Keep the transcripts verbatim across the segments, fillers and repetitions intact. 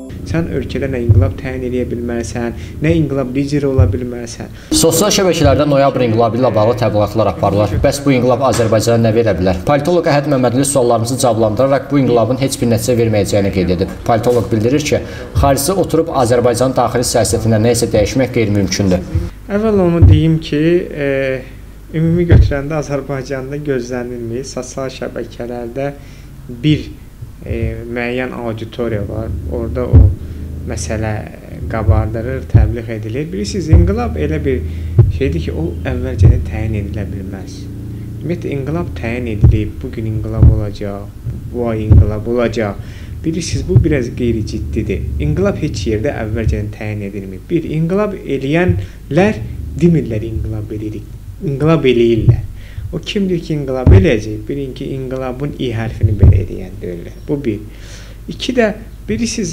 Sən ölkədə nə inqilab təyin edə bilməlisən, nə inqilab lideri ola bilməlisən. Sosial şəbəkələrdə noyabr inqilabı ilə bağlı təbliğatlar aparılır. Bəs bu inqilab Azərbaycana nə verə bilər? Politoloq Əhəd Məmmədli suallarımızı cavablandıraraq bu inqilabın heç bir nəticə verməyəcəyini qeyd edib. Politoloq bildirir ki, xarici oturub Azərbaycanın daxili siyasətində nə isə dəyişmək qeyri-mümkündür. Əvvəl onu deyim ki, e, ümumi götürəndə Azərbaycanda gözlənilmir. Sosial şəbəkələrdə bir E, müəyyən auditoriya var. Orada o məsələ qabardırır, təbliğ edilir. Bilirsiniz, inqilab elə bir şeydir ki, o əvvəlcədən təyin edilə bilməz. Ümumiyyətlə, inqilab təyin edilib, bugün inqilab olacaq, bu ay inqilab olacaq. Bilirsiniz, bu biraz qeyri-ciddidir. İnqilab heç yerdə əvvəlcədən təyin edilmir. Bir, inqilab eləyənlər demirlər inqilab edirik. İnqilab eləyirlər. O kimdir ki, inqilab eləyəcək? Bilin ki, inqilabın i hərfini belə eləyən deyirlər. Bu bir. İki də, bilirsiniz,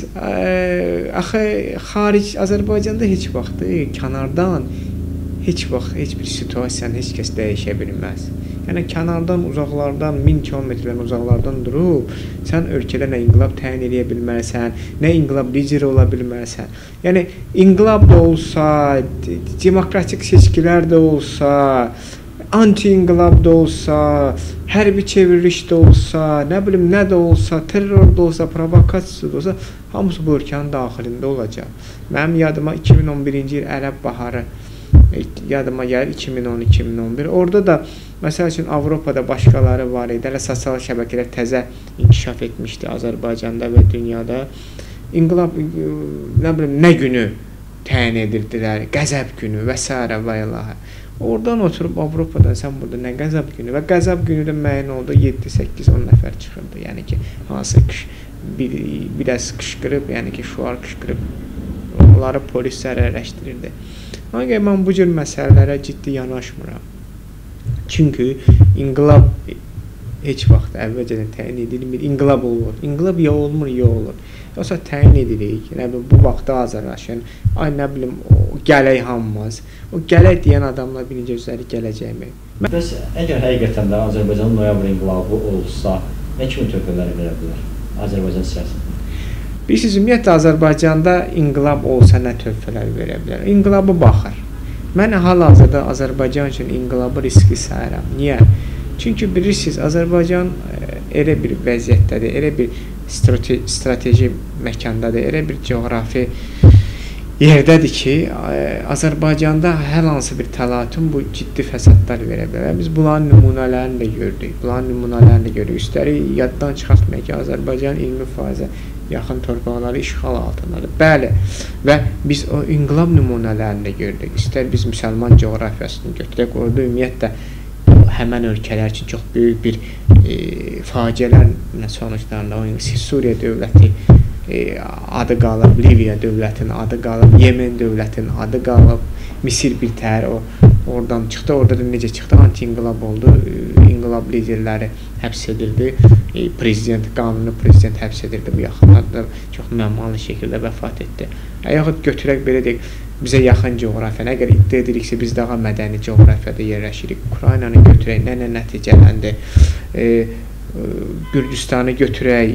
axı, xaric, Azərbaycanda heç vaxt, kənardan, heç vaxt, heç bir situasiyanı heç kəs dəyişə bilməz. Yəni, kənardan, uzaqlardan, min kilometrlərin uzaqlardan durub, sən ölkədə nə inqilab təyin edə bilməlisən, nə inqilab lideri ola bilməlisən. Yəni, inqilab da olsa, demokratik seçkilər də olsa, anti-inqilab da olsa, hərbi çevriliş də olsa, nə bilim, nə də olsa, terror da olsa, provokasiya da olsa, hamısı bu ölkənin daxilində olacaq. Mənim yadıma iki min on birinci il Ərəb baharı, yadıma gəlir iki min on iki min on bir. Orada da, məsəl üçün, Avropada başqaları var idi, hələ sosial şəbəkələr təzə inkişaf etmişdi Azərbaycanda və dünyada. İnqilab, nə bilim, nə günü təyin edirdilər, qəzəb günü və s. və ilahə. Oradan oturub Avropadan sən burada nə qəzəb günü və qəzəb günü də müəyyən oldu yeddi səkkiz on nəfər çıxırdı. Yəni ki, hansı qış, bir, biraz qışqırıb, yəni ki, şuar qışqırıb, onları polis zərərləşdirirdi. Ancaq mən bu cür məsələlərə ciddi yanaşmıram. Çünki inqilab heç vaxt əvvəlcədən təyin edilmir, inqilab olur. İnqilab ya olmur, ya olur. Yoxsa təyin edirik, nə bilim, bu vaxtda Azərbaycan, ay nə bilim, o gələk hamımız, o gələk deyən adamlar birinci özləri gələcəkmi? Bəs əgər həqiqətən də Azərbaycanın noyabr inqilabı olsa, nə kimi töhfələr verə bilər Azərbaycan siyasətində? Bilirsiniz, ümumiyyətlə, Azərbaycanda inqilab olsa nə töhfələr verə bilər? İnqilabı baxır. Mən hal-hazırda Azərbaycan üçün inqilabı riski sayıram. Niyə? Çünki bilirsiniz, Azərbaycan elə bir vəziyyətdədir, elə bir strate strateji məkandadır, elə bir coğrafi yerdədir ki, Azərbaycanda hər hansı bir təlatüm bu ciddi fəsadlar verə bilər. Biz bunların nümunələrini də gördük, bunların nümunələrini də gördük. Üstəlik, yaddan çıxartmayaq ki, Azərbaycan iyirmi faizə yaxın torpaqları işğal altındadır. Bəli, və biz o inqilab nümunələrini də gördük. İstər biz müsəlman coğrafiyasını götürək, orada ümumiyyətlə həmən ölkələr üçün çox böyük bir e, faciələrlə sonuçlarında, o Suriya dövləti e, adı qalıb, Liviya dövlətinin adı qalıb, Yemen dövlətinin adı qalıb, Misir bir təhər o oradan çıxdı, orada da necə çıxdı, anti-inqilab oldu, e, inqilab liderləri həbs edildi, e, prezident, qanuni prezident həbs edildi, bu yaxınlarda çox məmmalı şəkildə vəfat etdi. Yaxud götürək belə deyək, bizə yaxın coğrafiya, əgər iddia ediriksə, biz daha mədəni coğrafiyada yerləşirik. Ukraynanı götürək, nə nə nəticələndi, e, e, Gürcüstanı götürək,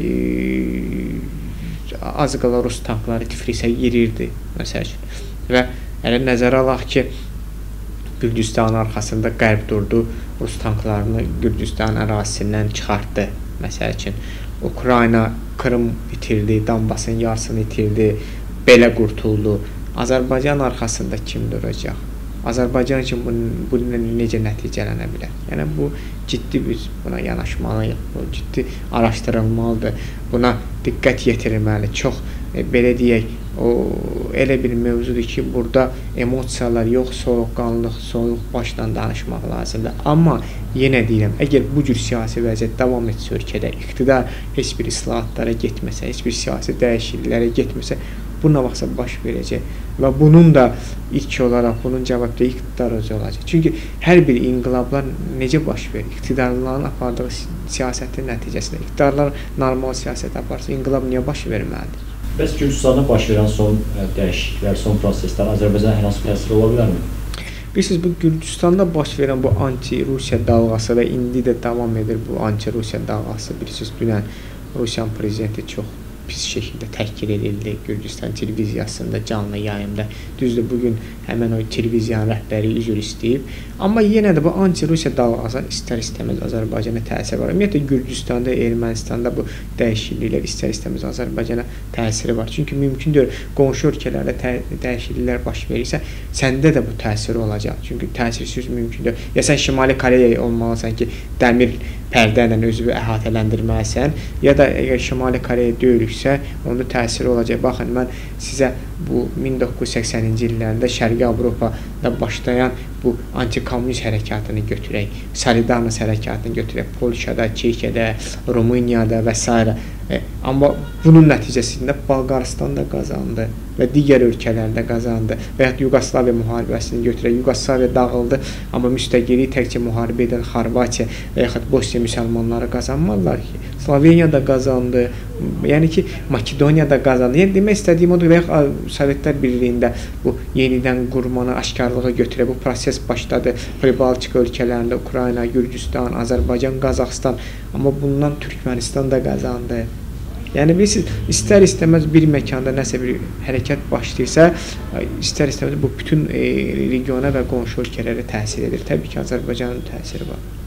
e, az qala Rus tankları Tiflisə girirdi, məsəl üçün. Və hələ nəzərə alaq ki, Gürcüstanın arxasında qərb durdu, Rus tanklarını Gürcüstan ərazisindən çıxartdı, məsəl üçün. Ukrayna Krım itirdi, Donbasın yarısını itirdi, belə qurtuldu. Azərbaycan arxasında kim duracaq? Azərbaycan üçün bu, bu necə nəticələnə bilər? Yəni, bu ciddi biz buna yanaşmalıyıq, bu ciddi araşdırılmalıdır, buna diqqət yetirilməli. Çox, e, belə deyək, o elə bir mövzudur ki, burada emosiyalar yox, soyuqqanlıq, soyuq başla danışmaq lazımdır. Amma yenə deyirəm, əgər bu cür siyasi vəziyyət davam etsə ölkədə, iqtidar heç bir islahatlara getməsə, heç bir siyasi dəyişikliklərə getməsə, bu nə vaxtsa baş verəcək və bunun da ilk olaraq bunun cavabda iqtidar özü olacaq. Çünki hər bir inqilablar necə baş verir? İqtidarların apardığı siyasətin nəticəsində. İqtidarlar normal siyasət aparsa, inqilab niyə baş verməlidir? Bəs Gürcüstanda baş verən son dəyişikliklər, son proseslər Azərbaycana hər hansı təsir ola bilərmi? Bilirsiniz, bu Gürcüstanda baş verən bu anti-Rusiya dalğası və indi də davam edir bu anti-Rusiya dalğası. Bilirsiniz, dünən Rusiyanın prezidenti çox pis şəkildə təhqir edildi Gürcüstan televiziyasında, canlı yayımda. Düzdür, bugün həmən o televiziyanın rəhbəri üzr istəyib. Amma yenə də bu anti-Rusiya dalğası istər-istəməz Azərbaycana təsir var. Ümumiyyətlə, Gürcüstanda, Ermənistanda bu dəyişikliklər istər-istəməz Azərbaycana təsiri var. Çünki mümkün deyil, qonşu ölkələrdə dəyişikliklər baş verirsə, səndə də bu təsiri olacaq. Çünki təsirsiz mümkün deyil. Ya sən Şimali Koreya olmalısan ki, dəmir pərdə ilə özünü əhatələndirməlisən, ya da əgər Şimali Koreya deyiriksə, onda təsiri olacaq. Baxın, mən sizə bu min doqquz yüz səksəninci illərdə Şərqi Avropada başlayan bu anti-kommunist hərəkatını götürək, Solidarność hərəkatını götürək, Polşada, Çexiyada, Rumuniyada və s. E, amma bunun nəticəsində Bolqarıstan da qazandı və digər ölkələrdə qazandı və yaxud Yugoslaviya müharibəsini götürək. Yugoslaviya dağıldı, amma müstəqillik təkcə müharibə edən Xorvatiya və yaxud Bosniya müsəlmanları qazanmadılar ki. Sloveniya da qazandı, yəni ki, Makedoniya da qazandı. Yəni demək istədiyim odur və yaxud Sovetlər Birliyində bu yenidən qurmanı, aşkarlığı götürək. Bu proses başladı Pribaltika ölkələrində, Ukrayna, Gürcüstan, Azərbaycan, Qazaxıstan, amma bundan Türkmənistan da qazandı. Yəni bilirsiniz, istər-istəməz bir məkanda nəsə bir hərəkət başlayırsa, istər-istəməz bu bütün e, regiona və qonşu ölkələrə təsir edir. Təbii ki, Azərbaycanın təsiri var.